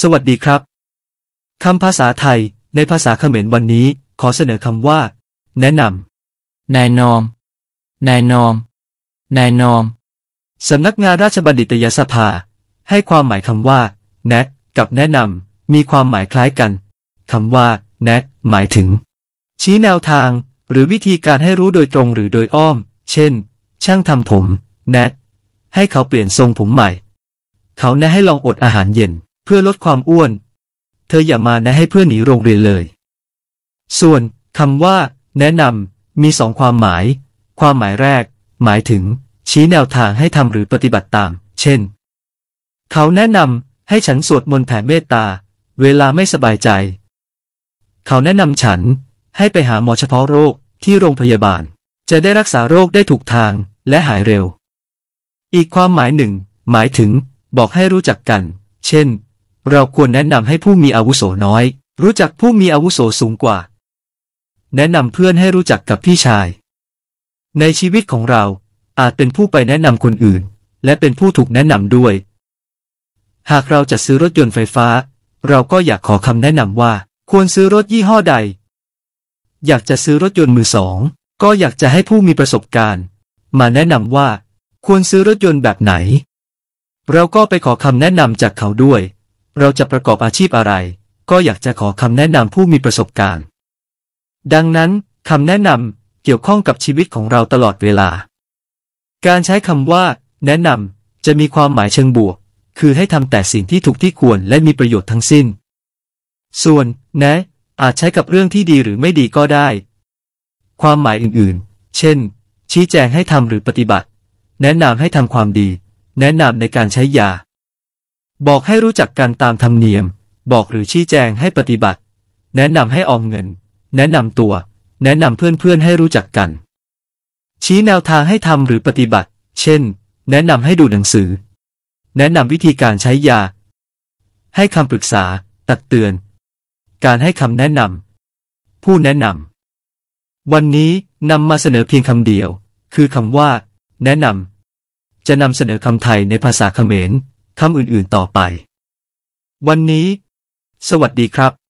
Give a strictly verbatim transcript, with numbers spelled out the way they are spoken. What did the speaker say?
สวัสดีครับคำภาษาไทยในภาษาเขมรวันนี้ขอเสนอคำว่าแนะนำนายนอมนายนอมนายนอมสำนักงานราชบัณฑิตยสภาให้ความหมายคำว่าแนะกับแนะนำมีความหมายคล้ายกันคำว่าแนะหมายถึงชี้แนวทางหรือวิธีการให้รู้โดยตรงหรือโดยอ้อมเช่นช่างทำผมแนะให้เขาเปลี่ยนทรงผมใหม่เขาแนะให้ลองอดอาหารเย็นเพื่อลดความอ้วนเธออย่ามาแนะให้เพื่อนหนีโรงเรียนเลยส่วนคำว่าแนะนำมีสองความหมายความหมายแรกหมายถึงชี้แนวทางให้ทำหรือปฏิบัติตามเช่นเขาแนะนำให้ฉันสวดมนต์แผ่เมตตาเวลาไม่สบายใจเขาแนะนำฉันให้ไปหาหมอเฉพาะโรคที่โรงพยาบาลจะได้รักษาโรคได้ถูกทางและหายเร็วอีกความหมายหนึ่งหมายถึงบอกให้รู้จักกันเช่นเราควรแนะนำให้ผู้มีอาวุโสน้อยรู้จักผู้มีอาวุโสสูงกว่าแนะนำเพื่อนให้รู้จักกับพี่ชายในชีวิตของเราอาจเป็นผู้ไปแนะนำคนอื่นและเป็นผู้ถูกแนะนำด้วยหากเราจะซื้อรถยนต์ไฟฟ้าเราก็อยากขอคำแนะนำว่าควรซื้อรถยี่ห้อใดอยากจะซื้อรถยนต์มือสองก็อยากจะให้ผู้มีประสบการณ์มาแนะนำว่าควรซื้อรถยนต์แบบไหนเราก็ไปขอคำแนะนำจากเขาด้วยเราจะประกอบอาชีพอะไรก็อยากจะขอคำแนะนำผู้มีประสบการณ์ดังนั้นคำแนะนำเกี่ยวข้องกับชีวิตของเราตลอดเวลาการใช้คำว่าแนะนำจะมีความหมายเชิงบวกคือให้ทำแต่สิ่งที่ถูกที่ควรและมีประโยชน์ทั้งสิ้นส่วนแนะอาจใช้กับเรื่องที่ดีหรือไม่ดีก็ได้ความหมายอื่นๆเช่นชี้แจงให้ทำหรือปฏิบัติแนะนำให้ทำความดีแนะนำในการใช้ยาบอกให้รู้จักกันตามธรรมเนียมบอกหรือชี้แจงให้ปฏิบัติแนะนำให้ออมเงินแนะนำตัวแนะนำเพื่อนๆให้รู้จักกันชี้แนวทางให้ทำหรือปฏิบัติเช่นแนะนำให้ดูหนังสือแนะนำวิธีการใช้ยาให้คำปรึกษาตักเตือนการให้คำแนะนำผู้แนะนำวันนี้นำมาเสนอเพียงคำเดียวคือคำว่าแนะนำจะนำเสนอคำไทยในภาษาเขมรคำอื่นๆต่อไปวันนี้สวัสดีครับ